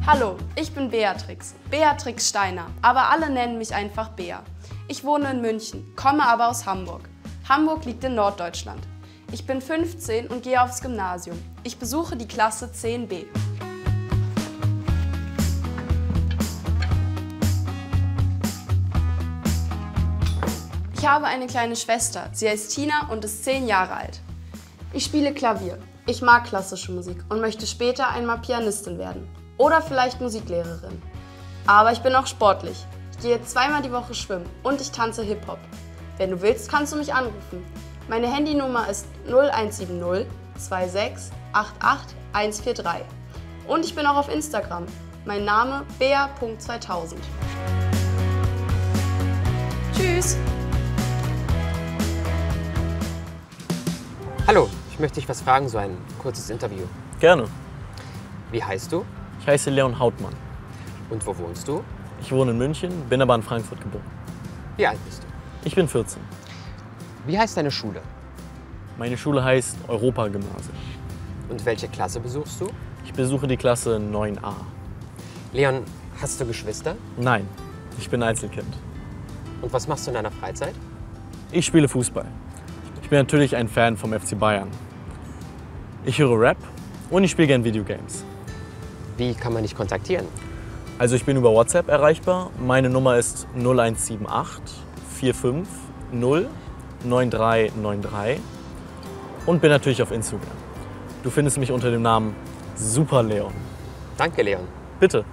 Hallo, ich bin Beatrix, Beatrix Steiner, aber alle nennen mich einfach Bea. Ich wohne in München, komme aber aus Hamburg. Hamburg liegt in Norddeutschland. Ich bin 15 und gehe aufs Gymnasium. Ich besuche die Klasse 10b. Ich habe eine kleine Schwester, sie heißt Tina und ist 10 Jahre alt. Ich spiele Klavier. Ich mag klassische Musik und möchte später einmal Pianistin werden. Oder vielleicht Musiklehrerin. Aber ich bin auch sportlich. Ich gehe 2-mal die Woche schwimmen und ich tanze Hip-Hop. Wenn du willst, kannst du mich anrufen. Meine Handynummer ist 0170 26 88 143. Und ich bin auch auf Instagram. Mein Name bea.2000. Tschüss! Hallo, ich möchte dich was fragen, so ein kurzes Interview. Gerne. Wie heißt du Ich heiße Leon Hautmann. und wo wohnst du? Ich wohne in München, bin aber in Frankfurt geboren. Wie alt bist du? Ich bin 14. Wie heißt deine Schule? Meine Schule heißt Europa-Gymnasium. Und welche Klasse besuchst du? Ich besuche die Klasse 9a. Leon, hast du Geschwister? Nein, ich bin Einzelkind. Und was machst du in deiner Freizeit? Ich spiele Fußball. Ich bin natürlich ein Fan vom FC Bayern. Ich höre Rap und ich spiele gern Videogames. Wie kann man dich kontaktieren? Also ich bin über WhatsApp erreichbar. Meine Nummer ist 0178 45 0 9393 und bin natürlich auf Instagram. Du findest mich unter dem Namen Super Leon. Danke, Leon. Bitte.